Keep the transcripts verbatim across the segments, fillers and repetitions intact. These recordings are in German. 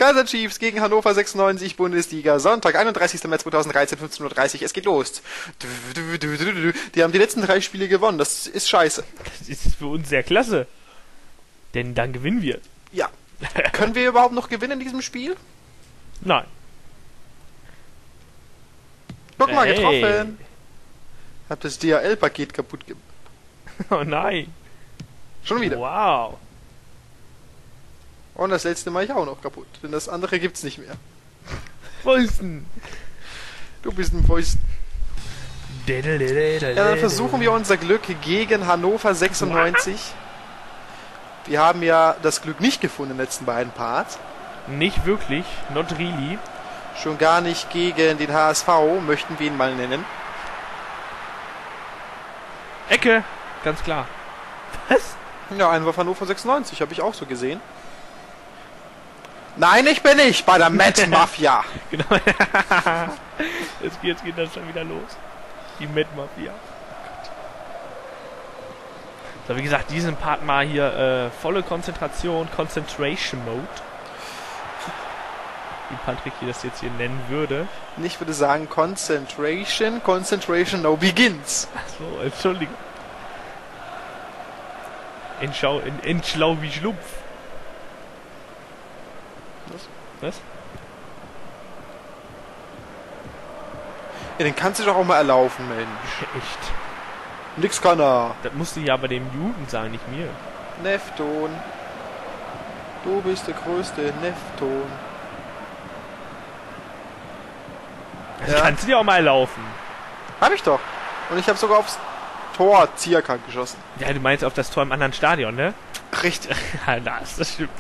Kaizer Chiefs gegen Hannover sechsundneunzig, Bundesliga, Sonntag, einunddreißigster März zweitausenddreizehn, fünfzehn Uhr dreißig, es geht los. Die haben die letzten drei Spiele gewonnen, das ist scheiße. Das ist für uns sehr klasse. Denn dann gewinnen wir. Ja. Können wir überhaupt noch gewinnen in diesem Spiel? Nein. Guck mal, Hey. getroffen. Hab das D H L-Paket kaputt gemacht. Oh nein. Schon wieder. Wow. Und das letzte mache ich auch noch kaputt, denn das andere gibt's nicht mehr. Fäusten. Du bist ein Fäust. Ja, dann versuchen wir unser Glück gegen Hannover sechsundneunzig. Wir haben ja das Glück nicht gefunden in den letzten beiden Parts. Nicht wirklich. Not really. Schon gar nicht gegen den H S V, möchten wir ihn mal nennen. Ecke. Ganz klar. Was? Ja, Einwurf Hannover sechsundneunzig, habe ich auch so gesehen. Nein, ich bin nicht bei der Met Mafia. Genau. Jetzt geht, jetzt geht das schon wieder los. Die Met Mafia. So, wie gesagt, diesen Part mal hier äh, volle Konzentration, Concentration Mode. Wie Patrick hier das jetzt hier nennen würde. Ich würde sagen Concentration, Concentration now begins. Achso, Entschuldigung. Entschau, in, entschlau wie Schlumpf. Was? Was? Ja, den kannst du doch auch mal erlaufen, Mensch. Echt? Nix kann er. Das musst du ja bei dem Juden sagen, nicht mir. Nefton. Du bist der größte Nefton. Das Ja. kannst du dir auch mal laufen. Hab ich doch. Und ich habe sogar aufs Tor circa geschossen. Ja, du meinst auf das Tor im anderen Stadion, ne? Richtig. Ja, das, das stimmt.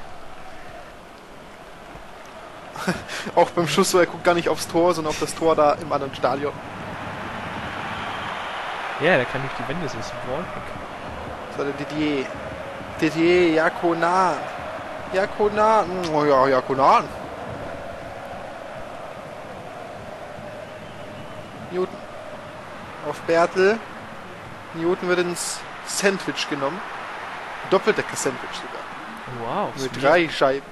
Auch beim Schuss so, er guckt gar nicht aufs Tor, sondern auf das Tor da im anderen Stadion. Ja, der kann durch die Wände, das ist ein Wall. Das war der Didier. Didier Jakonan. Jakonan. Oh ja, Jakonan. Newton. Auf Bertel. Newton wird ins Sandwich genommen. Doppeldecker-Sandwich sogar. Wow. Mit drei Scheiben.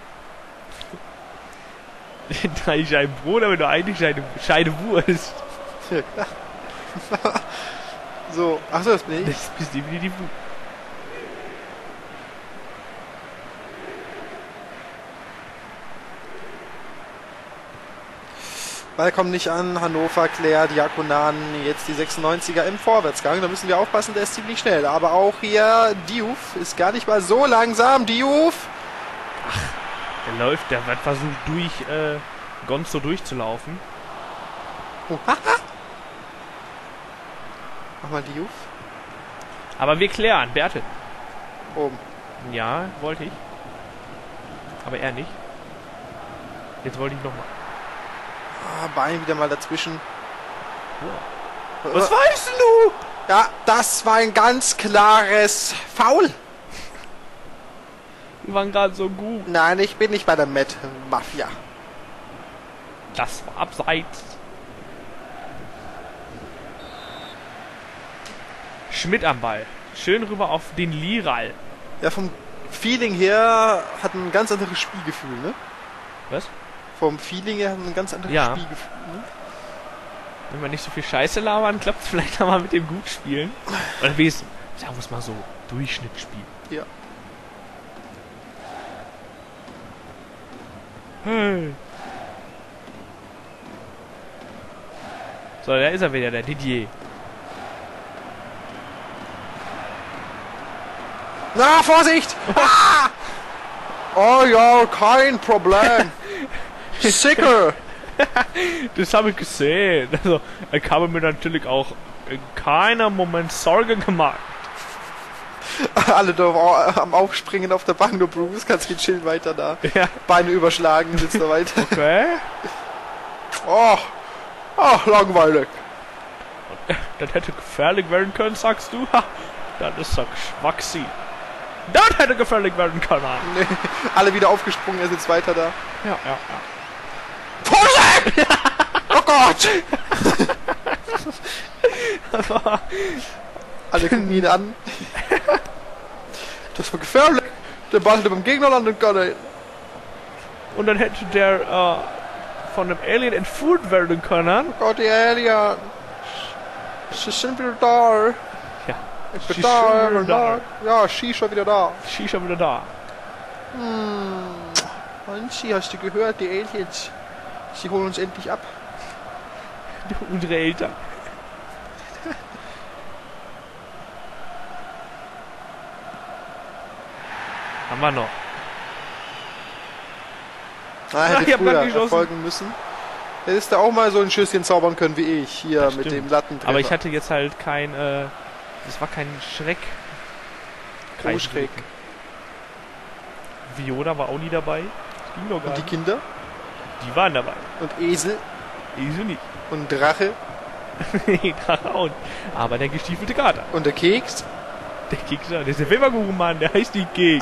drei Scheiben Brot, aber nur eine Scheide, Scheide Wurst. Ja, klar. So, achso, das bin ich. Das bist definitiv du. Ball kommt nicht an, Hannover klärt, Jakonan, jetzt die sechsundneunziger im Vorwärtsgang, da müssen wir aufpassen, der ist ziemlich schnell, aber auch hier Diouf ist gar nicht mal so langsam, Diouf! Der läuft, der wird versucht durch, äh, Gonzo durchzulaufen. Oh, haha. Mach mal Diouf. Aber wir klären, Bertel. Oben. Ja, wollte ich. Aber er nicht. Jetzt wollte ich nochmal. Ah, Bein wieder mal dazwischen. Wow. Was weißt du? Ja, das war ein ganz klares Foul. Wir waren gerade so gut. Nein, ich bin nicht bei der Met Mafia. Das war abseits. Schmidt am Ball. Schön rüber auf den Liral. Ja, vom Feeling her hat ein ganz anderes Spielgefühl, ne? Was? Vom Feeling her hat ein ganz anderes Ja. Spielgefühl, ne? Wenn wir nicht so viel Scheiße labern, klappt es vielleicht auch mal mit dem gut spielen. Oder wie es, sagen wir es mal so, Durchschnitt spielen. Ja. Hey. So, da ist er wieder, der Didier. Na, Vorsicht! Ah! Oh ja, kein Problem. Sicker. Das habe ich gesehen. Also, ich habe mir natürlich auch in keinem Moment Sorgen gemacht. Alle da au- am Aufspringen auf der Bank, nur Bruce, kannst gechillt weiter da. Ja. Beine überschlagen, sitzt da weiter. Okay. Oh, ach, langweilig. Das hätte gefährlich werden können, sagst du? Ha, das ist so Schwachsi. Das hätte gefährlich werden können. Nee, alle wieder aufgesprungen, er sitzt weiter da. Ja, ja, ja. Vorsicht! Oh Gott! Alle gucken ihn an. Das war gefährlich. Der Ball hätte beim Gegner landen können. und dann hätte der äh, von einem Alien entführt werden können. Oh Gott, die Alien. Sie sind wieder da. Ja. Ich bin da, wieder da. Ja, Shisha wieder da. Shisha wieder da. Hm. Hansi, hast du gehört, die Aliens? Sie holen uns endlich ab. Unsere Eltern. Haben wir noch. Ah, hätte ich hab früher grad geschossen. erfolgen müssen. Hättest du auch mal so ein Schüsschen zaubern können wie ich, hier Das mit stimmt. dem Lattentreffer. Aber ich hatte jetzt halt kein, äh, das war kein Schreck. Oh, Schreck. Viola war auch nie dabei. Das ging doch gar Und die nicht. Kinder? Die waren dabei. Und Esel? Esel nicht. Und Drache? Nee, Drache auch nicht. Aber der gestiefelte Kater. Und der Keks? Der Keks, der ist der Weberkuchenmann, der heißt nicht Keks.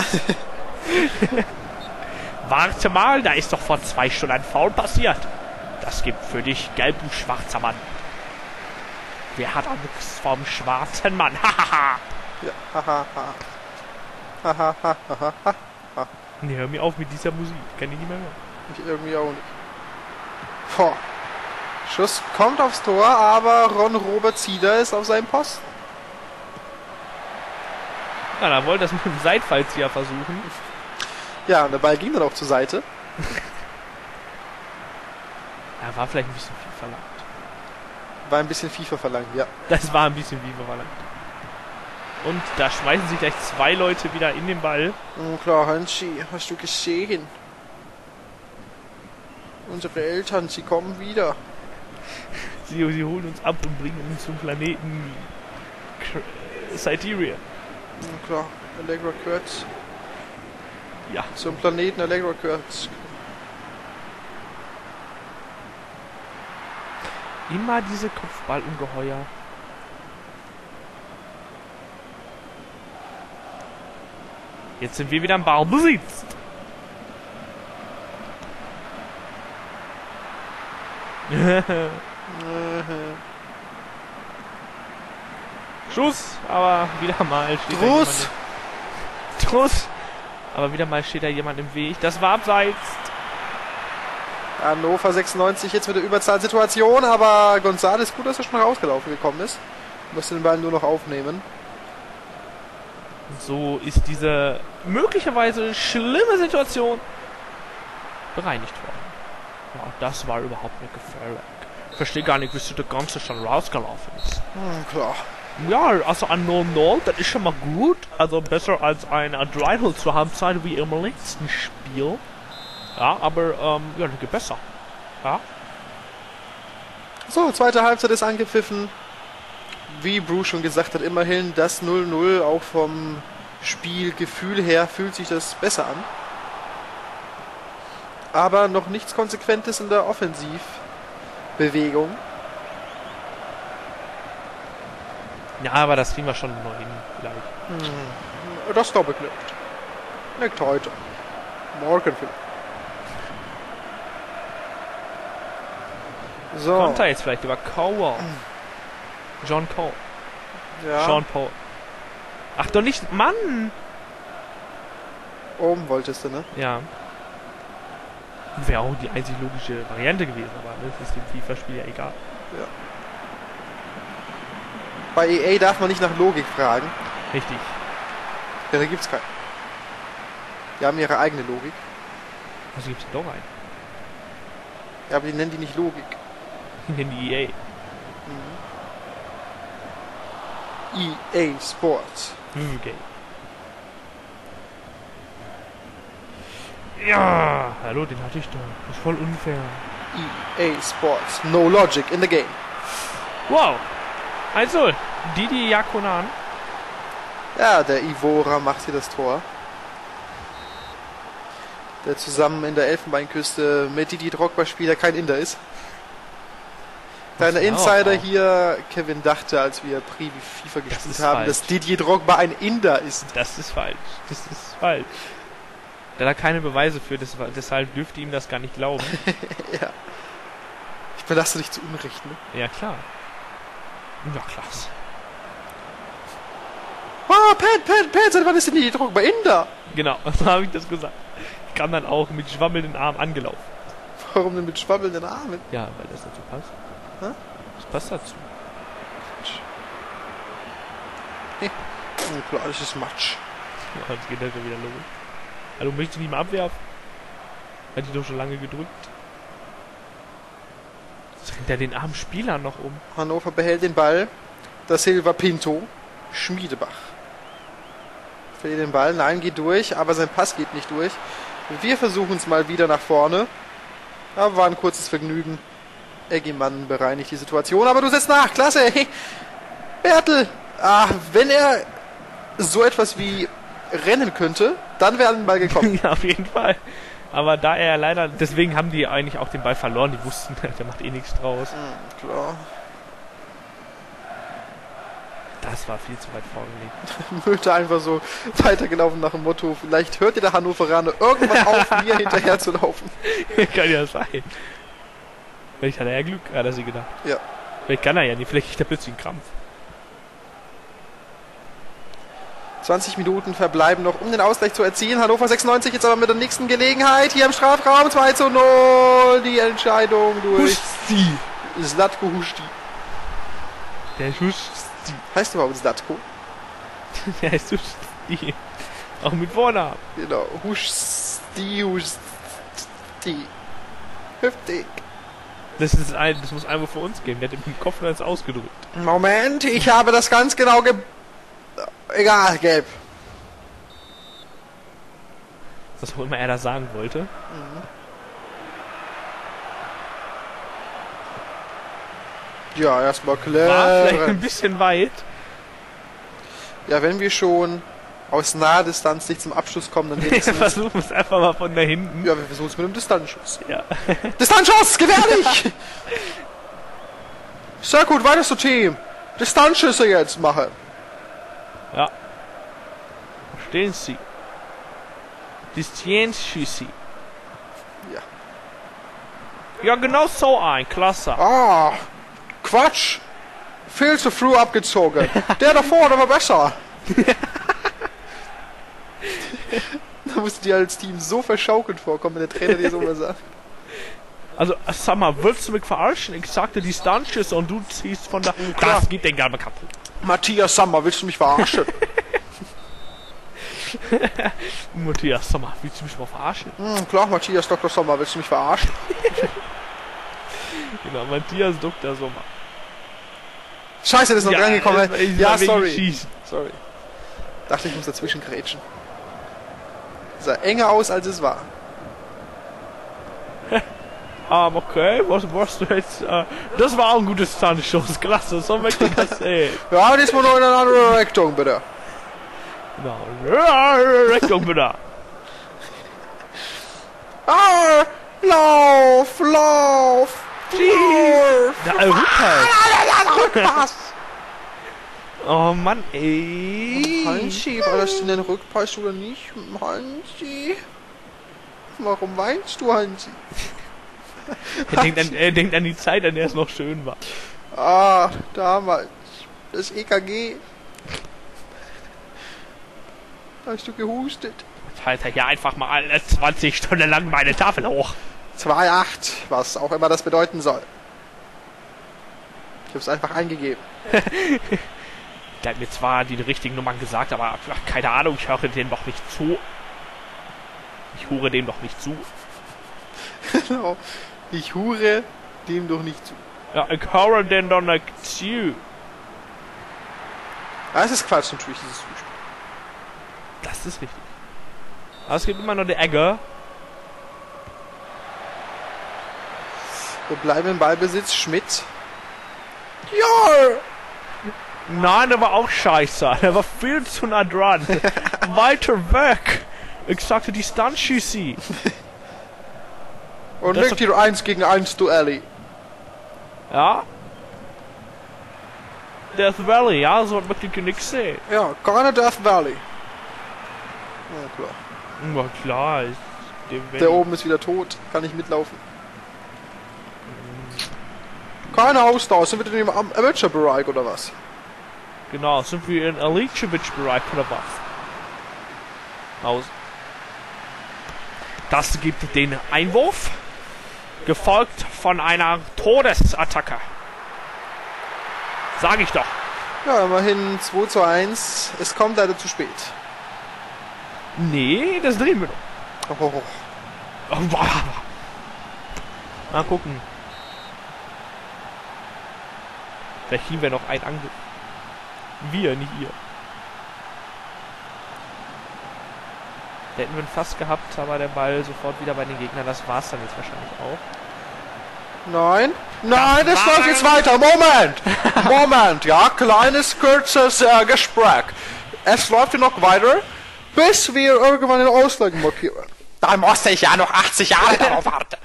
Warte mal, da ist doch vor zwei Stunden ein Foul passiert. Das gibt für dich gelb, du schwarzer Mann. Wer hat Angst vom schwarzen Mann? Hahaha. Ja, hahaha. Hahaha. Hahaha. Nee, hör mir auf mit dieser Musik. Kann ich nicht mehr hören. Ich irgendwie auch nicht. Boah. Schuss kommt aufs Tor, aber Ron-Robert Zieder ist auf seinem Posten. Ja, da wollte das mit dem Seitfallzieher versuchen. Ja, und der Ball ging dann auch zur Seite. Ja, war vielleicht ein bisschen viel verlangt. War ein bisschen FIFA verlangt, ja. Das war ein bisschen viel verlangt. Und da schmeißen sich gleich zwei Leute wieder in den Ball. Oh, klar, Hansi, hast du gesehen? Unsere Eltern, sie kommen wieder. Sie, sie holen uns ab und bringen uns zum Planeten Siberia. Oh, klar, Allegra Kurtz. Ja. Zum Planeten Allegra Kurtz. Immer diese Kopfballungeheuer. Jetzt sind wir wieder am Ballbesitz. Schuss, aber wieder mal steht da Truss! jemand. Truss! Aber wieder mal steht da jemand im Weg. Das war abseits. Hannover sechsundneunzig jetzt mit der Überzahlsituation, aber González, gut, dass er schon rausgelaufen gekommen ist. Musste den Ball nur noch aufnehmen. So ist diese möglicherweise schlimme Situation bereinigt worden. Ja, das war überhaupt nicht gefährlich. Ich verstehe gar nicht, wieso der Ganze schon rausgelaufen ist. Hm, klar. Ja, also ein null null, das ist schon mal gut. Also besser als ein drei null zur Halbzeit wie im letzten Spiel. Ja, aber ähm, ja, das geht besser. Ja. So, zweite Halbzeit ist angepfiffen. Wie Bruce schon gesagt hat, immerhin das null null, auch vom Spielgefühl her fühlt sich das besser an. Aber noch nichts Konsequentes in der Offensivbewegung. Ja, aber das kriegen wir schon noch hin, vielleicht. Hm, das glaube ich nicht. Nicht heute. Morgen vielleicht. So. Kommt er jetzt vielleicht über Cowell. John Cole. Ja. Sean Paul. Ach doch nicht, Mann! Oben wolltest du, ne? Ja. Wäre auch die einzig logische Variante gewesen, aber das ist dem FIFA-Spiel ja egal. Ja. Bei E A darf man nicht nach Logik fragen. Richtig. Ja, da gibt's keine. Die haben ihre eigene Logik. Also gibt's doch einen. Ja, aber die nennen die nicht Logik. In die E A. E A Sports. Okay. Ja, hallo, den hatte ich da. Das ist voll unfair. E A Sports. No logic in the game. Wow. Also, Didi Yakunan. Ja, der Ivora macht hier das Tor. Der zusammen in der Elfenbeinküste mit Didi Drogba spielt, der kein Inder ist. Kleiner Ja, Insider auch. hier, Kevin dachte, als wir Privi FIFA gespielt ist haben, falsch. dass Didier Drogba ein Inder ist. Das ist falsch. Das ist falsch. Da hat er keine Beweise für, das, deshalb dürfte ihm das gar nicht glauben. Ja. Ich belasse dich zu Unrecht, ne? Ja, klar. Ja, klasse. Oh, Pat, Pat, Pat, seit wann ist denn Didier Drogba Inder? Genau, so habe ich das gesagt. kam dann auch mit schwammelnden Armen angelaufen. Warum denn mit schwabbelnden Armen? Ja, weil das dazu passt. Hä? Das passt dazu. Hey. Oh, klar, das ist Matsch. Ja, jetzt geht das ja wieder los. Also möchtest du nicht mal abwerfen? Hat die doch schon lange gedrückt. Jetzt rennt er den armen Spieler noch um. Hannover behält den Ball. Da Silva Pinto. Schmiedebach. Verliert den Ball. Nein, geht durch, aber sein Pass geht nicht durch. Wir versuchen es mal wieder nach vorne. Aber war ein kurzes Vergnügen. Eggy Mann bereinigt die Situation, aber du setzt nach. Klasse. Hey. Bertel. Ah, wenn er so etwas wie rennen könnte, dann wäre ein Ball gekommen. Ja, auf jeden Fall. Aber da er leider, deswegen haben die eigentlich auch den Ball verloren. Die wussten, der macht eh nichts draus. Mhm, klar. Das war viel zu weit vorgelegt. Mülte einfach so weitergelaufen nach dem Motto, vielleicht hört ihr der Hannoveraner irgendwann auf, mir hinterher zu laufen. Kann ja sein. Vielleicht hat er ja Glück, hat er sie gedacht. Ja. Vielleicht kann er ja nicht, vielleicht kriegt er plötzlich einen Krampf. zwanzig Minuten verbleiben noch, um den Ausgleich zu erzielen. Hannover sechsundneunzig jetzt aber mit der nächsten Gelegenheit. Hier im Strafraum zwei zu null. Die Entscheidung durch Husti. Zlatko Husti. Der Husti. Heißt überhaupt Zlatko? Der heißt Husti. Auch mit Vornamen. Genau. Husti, Husti. Hüftig. Das, ist ein, das muss einfach für uns geben. Der hat im Kopf alles ausgedrückt. Moment, ich habe das ganz genau ge... Egal, gelb. Was auch immer er da sagen wollte. Mhm. Ja, erstmal klar. War vielleicht ein bisschen weit. Ja, wenn wir schon aus naher Distanz nicht zum Abschluss kommen, dann Wir versuchen es einfach mal von da hinten. Ja, wir versuchen es mit einem Distanzschuss. Ja. Distanzschuss! Gefährlich! Sehr gut, weiteres Team. Distanzschüsse jetzt machen. Ja. Verstehen Sie? Distanzschüsse. Ja. Ja, genau so ein. Klasse. Ah, Quatsch. Viel zu früh abgezogen. Der da vorne war besser. Da musst du dir als Team so verschaukelt vorkommen, wenn der Trainer dir so was sagt. Also, sag mal, willst du mich verarschen? Ich sagte Distanzschüsse und du ziehst von da. Klar. Das geht den Garbe kaputt. Matthias Sammer, willst du mich verarschen? Matthias Sommer, willst du mich mal verarschen? Hm, klar, Matthias Doktor Sommer, willst du mich verarschen? Genau, Matthias Doktor Sommer. Scheiße, das ist noch Ja, reingekommen. das- ich Ja, war wegen sorry. Schießen. Sorry. Dachte, ich muss dazwischen grätschen. Sah enger aus, als es war. Ah, okay, was warst du jetzt? Äh, das war auch ein gutes Distanzschuss. Klasse, so möchte ich das sehen. Ja, diesmal noch in eine andere Richtung, bitte. Genau. Richtung bitte. Ah, lauf, lauf. Lauf. Da, äh, Rückpass. Rückpass. Oh Mann, ey. Hansi, war das denn ein Rückpass oder nicht? Hansi? Warum weinst du, Hansi? Er denkt, an, er denkt an die Zeit, an der es noch schön war. Ah, damals. Das E K G. Da hast du gehustet. Jetzt halt er hier einfach mal alle zwanzig Stunden lang meine Tafel hoch. zwei acht, was auch immer das bedeuten soll. Ich hab's einfach eingegeben. Der hat mir zwar die richtigen Nummern gesagt, aber ach, keine Ahnung, ich höre dem doch nicht zu. Ich hure dem doch nicht zu. Genau. Ich hure dem doch nicht zu. Ja, ich höre dem doch nicht zu. Ah, es ist Quatsch, natürlich, dieses Zuspiel. Das ist richtig. Aber es gibt immer noch die Egge. Wir bleiben im Ballbesitz. Schmidt. Ja! Nein, der war auch scheiße. Der war viel zu nah dran. Weiter weg. Ich sagte Distanzschüsse. Und Das nicht hier eins gegen eins Duelli. Ja. Death Valley, ja, so hat möchte ich nichts sehen. Ja, keine Death Valley. Ja, klar. Na klar, ist dem Der oben ist wieder tot. Kann nicht mitlaufen. Keine Ausdauer. Sind wir denn im Am- Amateur-Bereich oder was? Genau, sind wir in Alicevic-Bereich oder was? Aus. Das gibt den Einwurf, gefolgt von einer Todesattacke. Sag ich doch. Ja, immerhin zwei zu eins. Es kommt leider zu spät. Nee, das drehen wir doch. Oh, oh, oh. Mal gucken. Vielleicht kriegen wir noch einen Angriff. Wir, nicht ihr. Da hätten wir ihn fast gehabt, aber der Ball sofort wieder bei den Gegnern. Das war's dann jetzt wahrscheinlich auch. Nein, nein, es läuft jetzt weiter. Moment, Moment, ja, kleines, kurzes äh, Gespräch. Es läuft hier noch weiter, bis wir irgendwann den Ausgleich markieren. Da musste ich ja noch achtzig Jahre darauf warten.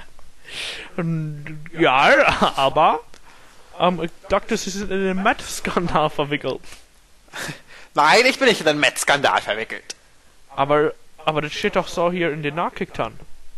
Ja, aber ähm, ich dachte, Sie sind in den Met-Skandal verwickelt. Nein, ich bin nicht in den Met-Skandal verwickelt. Aber, aber das steht doch so hier in den Nachrichten.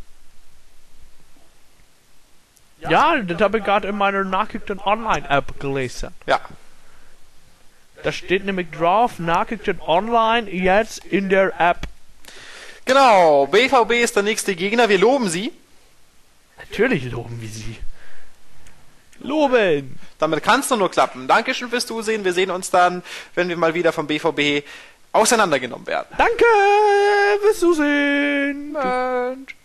Ja, das habe ich gerade in meiner Nachrichten-Online-App gelesen. Ja. Da steht nämlich drauf, Nachrichten online jetzt in der App. Genau, B V B ist der nächste Gegner, wir loben sie. Natürlich loben wir sie. Loben! Damit kann es nur klappen. Dankeschön fürs Zusehen, wir sehen uns dann, wenn wir mal wieder vom B V B auseinandergenommen werden. Danke fürs Zusehen! Mensch.